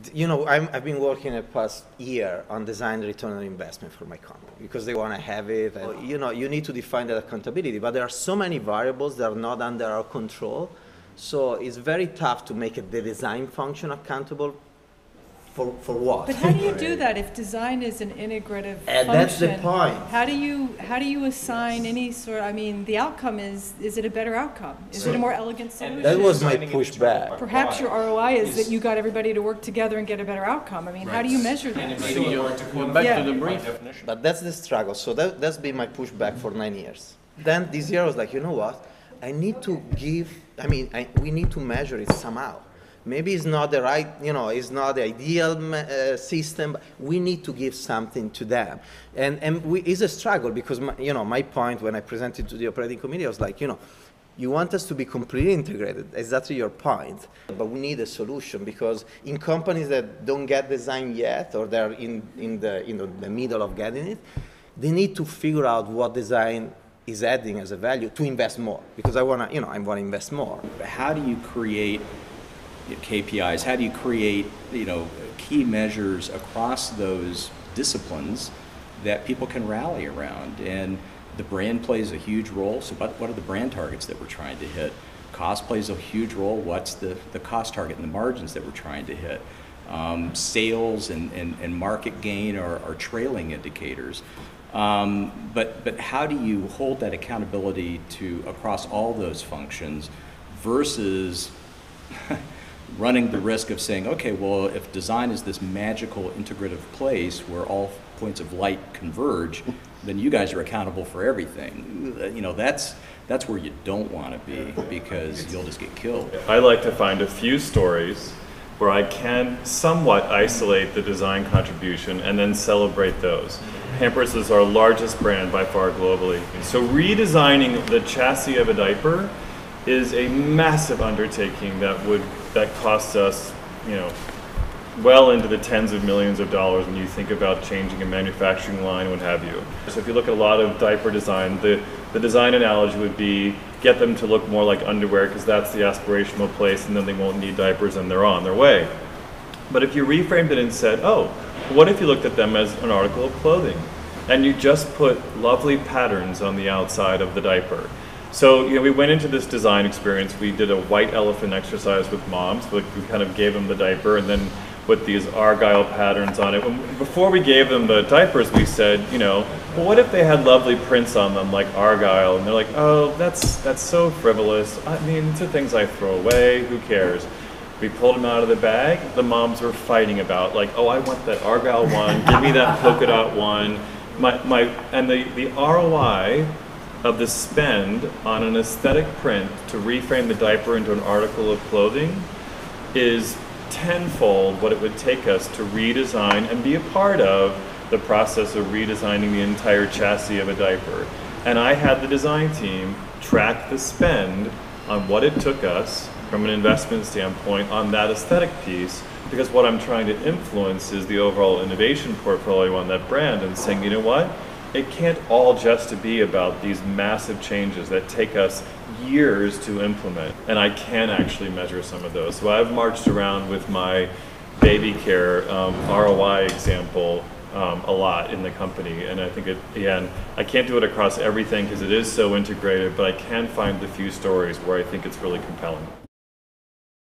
You know, I've been working the past year on design return on investment for my company because they want to have it. And, you know, you need to define that accountability, but there are so many variables that are not under our control. So it's very tough to make the design function accountable for what? But how do you do that if design is an integrative function? That's the point. How do you assign any sort? I mean, the outcome is it a better outcome? Is it a more elegant solution? That was my pushback. Perhaps your ROI is that you got everybody to work together and get a better outcome. I mean, how do you measure that? Back to the brief. But that's the struggle. So that's been my pushback for 9 years. Then this year I was like, you know what? I need to give. I mean, we need to measure it somehow. Maybe it's not the right, you know, it's not the ideal system, but we need to give something to them. And it's a struggle because, my point when I presented to the operating committee, I was like, you want us to be completely integrated, exactly your point, but we need a solution because in companies that don't get design yet or they're in the middle of getting it, they need to figure out what design is adding as a value to invest more because I want to invest more. How do you create KPIs? How do you create, key measures across those disciplines that people can rally around? And the brand plays a huge role. So what are the brand targets that we're trying to hit? Cost plays a huge role. What's the cost target and the margins that we're trying to hit? Sales and market gain are trailing indicators. But how do you hold that accountability across all those functions versus running the risk of saying, okay, well, if design is this magical integrative place where all points of light converge, then you guys are accountable for everything. That's where you don't want to be because you'll just get killed. I like to find a few stories where I can somewhat isolate the design contribution and then celebrate those. Pampers is our largest brand by far globally. So redesigning the chassis of a diaper is a massive undertaking that costs us, well into the tens of millions of dollars when you think about changing a manufacturing line, what have you. So if you look at a lot of diaper design, the design analogy would be get them to look more like underwear because that's the aspirational place and then they won't need diapers and they're on their way. But if you reframed it and said, oh, what if you looked at them as an article of clothing and you just put lovely patterns on the outside of the diaper? So we went into this design experience. We did a white elephant exercise with moms. We kind of gave them the diaper and then put these Argyle patterns on it. Before we gave them the diapers, we said, well, what if they had lovely prints on them like Argyle? And they're like, oh, that's so frivolous. I mean, it's the things I throw away. Who cares? We pulled them out of the bag. The moms were fighting about like, oh, I want that Argyle one. Give me that polka dot one. And the ROI of the spend on an aesthetic print to reframe the diaper into an article of clothing is tenfold what it would take us to redesign and be a part of the process of redesigning the entire chassis of a diaper. And I had the design team track the spend on what it took us from an investment standpoint on that aesthetic piece, because what I'm trying to influence is the overall innovation portfolio on that brand and saying, you know what? It can't all just be about these massive changes that take us years to implement. And I can actually measure some of those. So I've marched around with my baby care ROI example a lot in the company. And I think again, I can't do it across everything because it is so integrated, but I can find the few stories where I think it's really compelling.